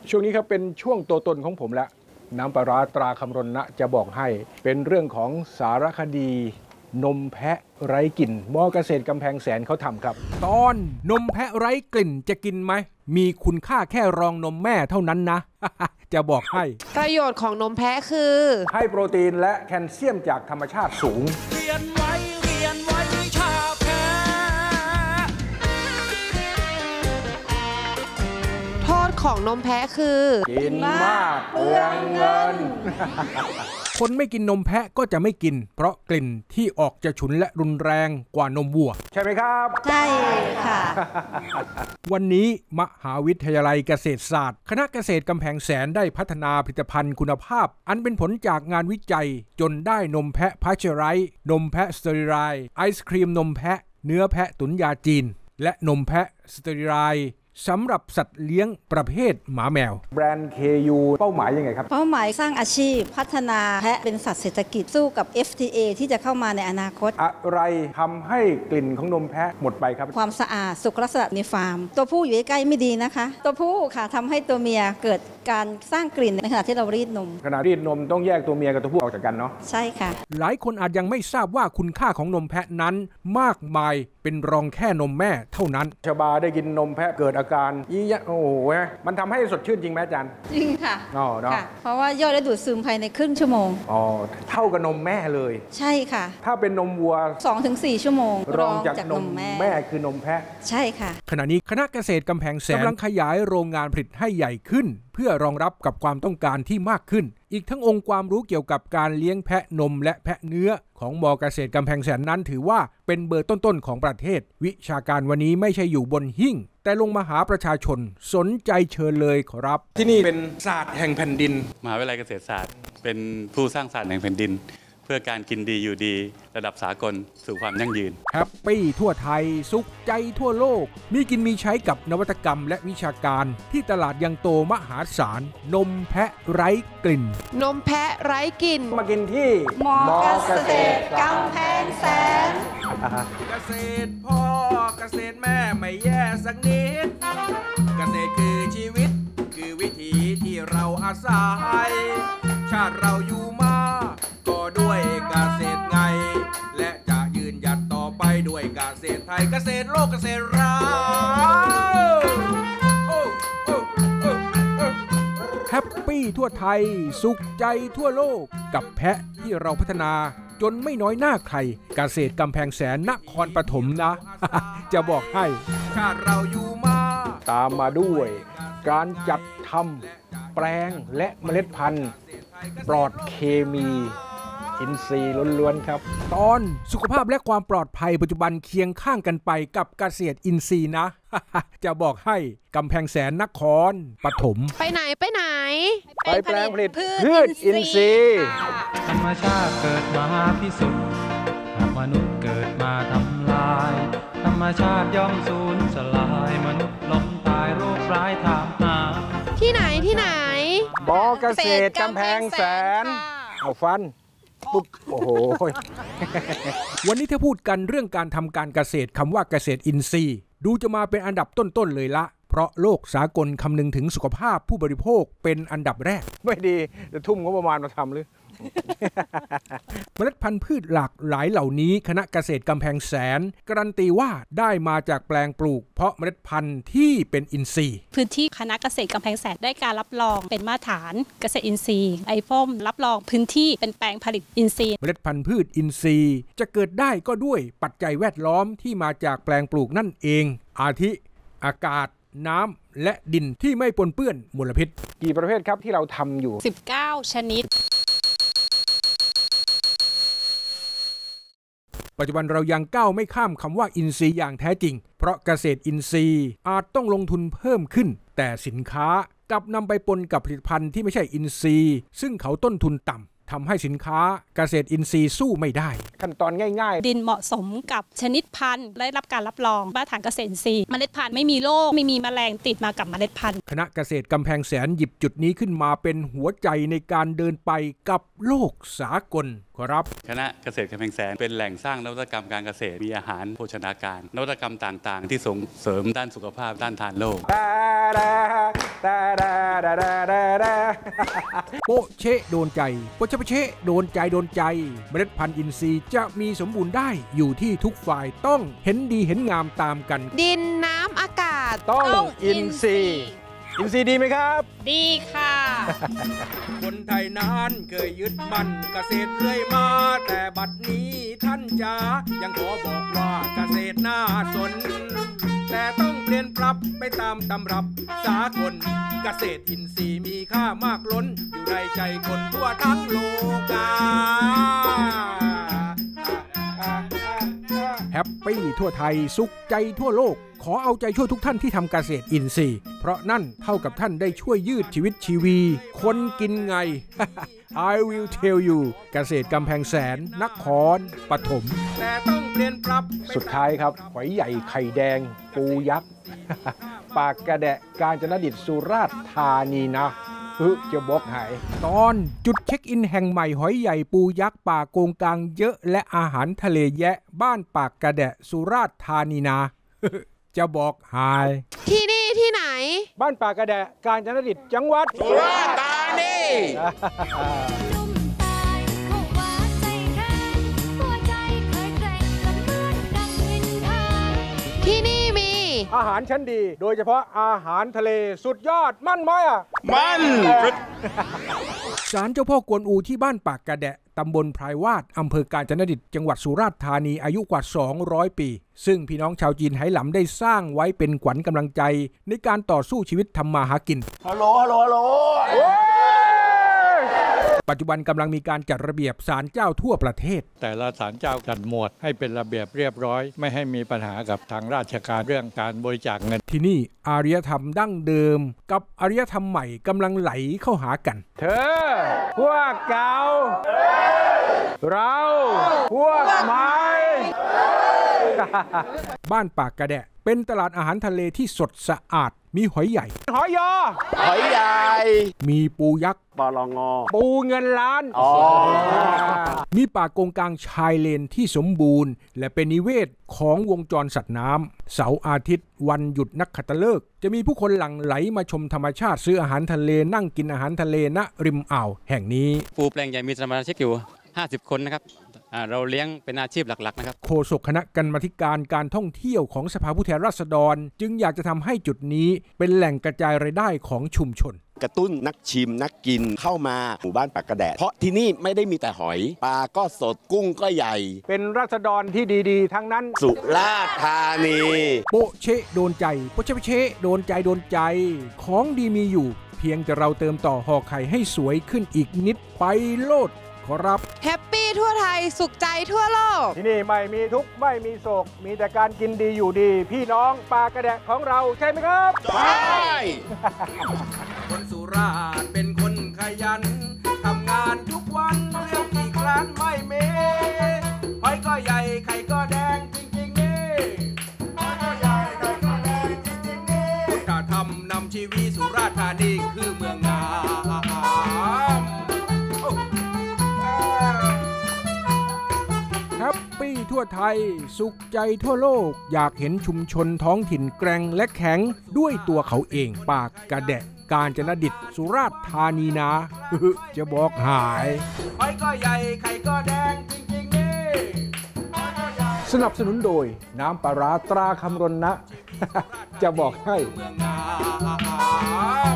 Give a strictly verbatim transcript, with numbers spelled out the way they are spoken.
ช่วงนี้ครับเป็นช่วงตัวตนของผมแล้วน้ำปลาร้าตราคำรณนะจะบอกให้เป็นเรื่องของสารคดีนมแพะไร้กลิ่นมอเกษตรกำแพงแสนเขาทำครับตอนนมแพะไร้กลิ่นจะกินไหมมีคุณค่าแค่รองนมแม่เท่านั้นนะ จะบอกให้ประโยชน์ของนมแพะคือให้โปรตีนและแคลเซียมจากธรรมชาติสูงเรียนไว้เรียนไว้วิชาแพะโทษของนมแพะคือกินมากเปลืองเงินคนไม่กินนมแพะก็จะไม่กินเพราะกลิ่นที่ออกจะฉุนและรุนแรงกว่านมวัวใช่ไหมครับใช่ค่ะวันนี้มหาวิทยาลัยเกษตรศาสตร์คณะเกษตรกำแพงแสนได้พัฒนาผลิตภัณฑ์คุณภาพอันเป็นผลจากงานวิจัยจนได้นมแพะพาสเจอไรส์นมแพะสเตอริไลซ์ไอศครีมนมแพะเนื้อแพะตุ๋นยาจีนและนมแพะสเตอริไลซ์สำหรับสัตว์เลี้ยงประเภทหมาแมวแบรนด์ เค ยู เป้าหมายยังไงครับเป้าหมายสร้างอาชีพพัฒนาแพะเป็นสัตว์เศรษฐกิจสู้กับ เอฟ ที เอ ที่จะเข้ามาในอนาคตอะไรทำให้กลิ่นของนมแพะหมดไปครับความสะอาดสุขลักษณะในฟาร์มตัวผู้อยู่ใกล้ไม่ดีนะคะตัวผู้ค่ะทำให้ตัวเมียเกิดการสร้างกลิ่นในขณะที่เรารีดนมขณะรีดนมต้องแยกตัวเมียกับตัวผู้ออกจากกันเนาะใช่ค่ะหลายคนอาจยังไม่ทราบว่าคุณค่าของนมแพะนั้นมากมายเป็นรองแค่นมแม่เท่านั้นชบาได้กินนมแพะเกิดอาการยี่ยะโอ้โหมันทำให้สดชื่นจริงไหมอาจารย์จริงค่ะอ๋อเนาะเพราะว่าย่อยและดูดซึมภายในครึ่งชั่วโมงอ๋อเท่ากับนมแม่เลยใช่ค่ะถ้าเป็นนมวัวสองถึงสี่ ชั่วโมงรองจากนมแม่คือนมแพะใช่ค่ะขณะนี้คณะเกษตรกำแพงแสนกำลังขยายโรงงานผลิตให้ใหญ่ขึ้นเพื่อรองรับกับความต้องการที่มากขึ้นอีกทั้งองค์ความรู้เกี่ยวกับการเลี้ยงแพะนมและแพะเนื้อของมอเกษตรกำแพงแสนนั้นถือว่าเป็นเบอร์ต้นๆของประเทศวิชาการวันนี้ไม่ใช่อยู่บนหิ้งแต่ลงมาหาประชาชนสนใจเชิญเลยขอรับที่นี่เป็นศาสตร์แห่งแผ่นดินมหาวิทยาลัยเกษตรศาสตร์เป็นผู้สร้างศาสตร์แห่งแผ่นดินเพื่อการกินดีอยู่ดีระดับสากลสู่ความยั่งยืนแฮปปี้ทั่วไทยสุขใจทั่วโลกมีกินมีใช้กับนวัตกรรมและวิชาการที่ตลาดยังโตมหาศาลนมแพะไร้กลิ่นนมแพะไร้กลิ่นมากินที่มอเกษตรกำแพงแสนเกษตรพ่อเกษตรแม่ไม่แย่สักนิดเกษตรคือชีวิตคือวิถีที่เราอาศัยชาติเราอยู่มาก็ด้วยเกษตรไงและจะยืนหยัดต่อไปด้วยเกษตรไทยเกษตรโลกเกษตรเราแฮปปี้ทั่วไทยสุขใจทั่วโลกกับแพะที่เราพัฒนาจนไม่น้อยหน้าใครเกษตรกำแพงแสนนครปฐมนะ จะบอกให้ชาติเราอยู่มาตามมาด้วยการจัดทำแปลงและเมล็ดพันธุ์ปลอดเคมีอินทรีย์ล้วนๆครับตอนสุขภาพและความปลอดภัยปัจจุบันเคียงข้างกันไปกับเกษตรอินทรีย์นะ จะบอกให้กำแพงแสนนครปฐมไปไหนไปไหนไปแปลงผลิตพืชอินทรีย์ธรรมชาติเกิดมาพิสุทธิ์หากมนุษย์เกิดมาทำลายธรรมชาติย่อมสูญสลายมนุษย์ล้มตายโรคร้ายถามหาที่ไหนที่ไหนมอเกษตรกำแพงแสนเอาฟันปุ๊บโอ้โหวันนี้ถ้าพูดกันเรื่องการทำการเกษตรคำว่าเกษตรอินทรีย์ดูจะมาเป็นอันดับต้นๆเลยละเพราะโลกสากลคำนึงถึงสุขภาพผู้บริโภคเป็นอันดับแรกไม่ดีจะทุ่มงบประมาณมาทำหรือเมล็ดพันธุ์พืชหลากหลายเหล่านี้คณะเกษตรกำแพงแสนการันตีว่าได้มาจากแปลงปลูกเพราะเมล็ดพันธุ์ที่เป็นอินทรีย์พื้นที่คณะเกษตรกำแพงแสนได้การรับรองเป็นมาตรฐานเกษตรอินทรีย์ไอฟอมรับรองพื้นที่เป็นแปลงผลิตอินทรีย์เมล็ดพันธุ์พืชอินทรีย์จะเกิดได้ก็ด้วยปัจจัยแวดล้อมที่มาจากแปลงปลูกนั่นเองอาทิอากาศน้ำและดินที่ไม่ปนเปื้อนมลพิษกี่ประเภทครับที่เราทำอยู่สิบเก้าชนิดปัจจุบันเรายังก้าวไม่ข้ามคำว่าอินทรีย์อย่างแท้จริงเพราะเกษตรอินทรีย์อาจต้องลงทุนเพิ่มขึ้นแต่สินค้ากลับนำไปปนกับผลิตภัณฑ์ที่ไม่ใช่อินทรีย์ซึ่งเขาต้นทุนต่ำทำให้สินค้าเกษตรอินทรีย์สู้ไม่ได้ขั้นตอนง่ายๆดินเหมาะสมกับชนิดพันธุ์ได้รับการรับรองมาตรฐานเกษตรอินทรีย์เมล็ดพันธุ์ไม่มีโรคไม่มีแมลงติดมากับเมล็ดพันธุ์คณะเกษตรกำแพงแสนหยิบจุดนี้ขึ้นมาเป็นหัวใจในการเดินไปกับโลกสากลครับคณะเกษตรกำแพงแสนเป็นแหล่งสร้างนวัตกรรมการเกษตรมีอาหารโภชนาการนวัตกรรมต่างๆที่ส่งเสริมด้านสุขภาพด้านทานโลกโปะเชะโดนใจโปะเชะเชะโดนใจโดนใจเมล็ดพันธุ์อินทรีย์จะมีสมบูรณ์ได้อยู่ที่ทุกฝ่ายต้องเห็นดีเห็นงามตามกันดินน้ำอากาศต้องอินทรีย์อินทรีย์ดีไหมครับดีค่ะคนไทยนานเคยยึดมั่นเกษตรเรื่อยมาแต่บัดนี้ท่านจ๋ายังขอบอกว่าเกษตรน่าสนแต่ต้องเปลี่ยนปรับไปตามตำรับสากลเกษตรอินทรีย์มีค่ามากล้นอยู่ในใจคนทั่วทั้งโลกาแฮปปี้ทั่วไทยสุขใจทั่วโลกขอเอาใจช่วยทุกท่านที่ทำเกษตรอินทรีย์เพราะนั่นเท่ากับท่านได้ช่วยยืดชีวิตชีวีคนกินไง I will tell you เกษตรกำแพงแสนนครปฐมแต่ต้องเปลี่ยนปรับสุดท้ายครับหอยใหญ่ไข่แดงปูยักษ์ ปากกระแดะกาญจนดิตสุราษฎร์ธานีนะฮึจะบอกหายตอนจุดเช็คอินแห่งใหม่หอยใหญ่ปูยักษ์ป่าโกงกางเยอะและอาหารทะเลแยะบ้านปากกระแดะสุราษฎร์ธานีนะ จะบอกหายที่นี่ที่ไหนบ้านปากกระแดะกาญจนดิตจังหวัดสุราษฎร์ธานีที่นี่มีอาหารชั้นดีโดยเฉพาะอาหารทะเลสุดยอดมั่นไหมอ่ะมันศาลเจ้าพ่อกวนอูที่บ้านปากกระแดะตำบลพรายวาดอำเภอกาญจนดิตจังหวัดสุราษฎร์ธานีอายุกว่าสองร้อยปีซึ่งพี่น้องชาวจีนไหหลำได้สร้างไว้เป็นขวัญกำลังใจในการต่อสู้ชีวิตทำมาหากินฮัลโหลฮัลโหลฮัลโหลปัจจุบันกำลังมีการจัดระเบียบศาลเจ้าทั่วประเทศแต่ละศาลเจ้าจัดหมวดให้เป็นระเบียบเรียบร้อยไม่ให้มีปัญหากับทางราชการเรื่องการบริจาคเงินที่นี่อารยธรรมดั้งเดิมกับอารยธรรมใหม่กำลังไหลเข้าหากันเธอพวกเก่าเราพวกใหม่บ้านปากกระแดะเป็นตลาดอาหารทะเลที่สดสะอาดมีหอยใหญ่หอยยอหอยใหญ่มีปูยักษ์ปลงปูเงินล้านมีป่าโกงกางชายเลนที่สมบูรณ์และเป็นนิเวศของวงจรสัตว์น้ำเสาร์อาทิตย์วันหยุดนักขัตฤกษ์จะมีผู้คนหลั่งไหลมาชมธรรมชาติซื้ออาหารทะเลนั่งกินอาหารทะเลณริมอ่าวแห่งนี้ปูแปลงใหญ่มีสมาชิกอยู่ห้าสิบคนนะครับเราเลี้ยงเป็นอาชีพหลักๆนะครับโฆษกคณะกรรมาธิการการท่องเที่ยวของสภาผู้แทนราษฎรจึงอยากจะทำให้จุดนี้เป็นแหล่งกระจายรายได้ของชุมชนกระตุ้นนักชิมนักกินเข้ามาหมู่บ้านปากกระแดะเพราะที่นี่ไม่ได้มีแต่หอยปลาก็สดกุ้งก็ใหญ่เป็นราษฎรที่ดีๆทั้งนั้นสุราษฎร์ธานีโปะเชะโดนใจโปะเชะเชะโดนใจโดนใจของดีมีอยู่เพียงแต่เราเติมต่อห่อไข่ให้สวยขึ้นอีกนิดไปโลดขอรับแฮปปี้ทั่วไทยสุขใจทั่วโลกที่นี่ไม่มีทุกข์ไม่มีโศกมีแต่การกินดีอยู่ดีพี่น้องปากกระแดะของเราใช่ไหมครับใช่คนสุราษฎร์เป็นคนขยันทำงานทุกวันเรื่องกี่ครั้งไม่เมหอยก็ใหญ่ไข่ก็แดงจริงๆนี่หอยก็ใหญ่ไข่ก็แดงจริงๆนี่พุทธธรรมนำชีวิตสุราษฎร์ธานีคือเมืองงามแฮปปี้ทั่วไทยสุขใจทั่วโลกอยากเห็นชุมชนท้องถิ่นแกร่งและแข็งด้วยตัวเขาเองปากกระแดะกาญจนดิตสุราษฎร์ธานีนะจะบอกหายหอยก็ใหญ่ไข่ก็แดงจริงๆนี่สนับสนุนโดยน้ำปลาร้าตราคำรณนะจะบอกให้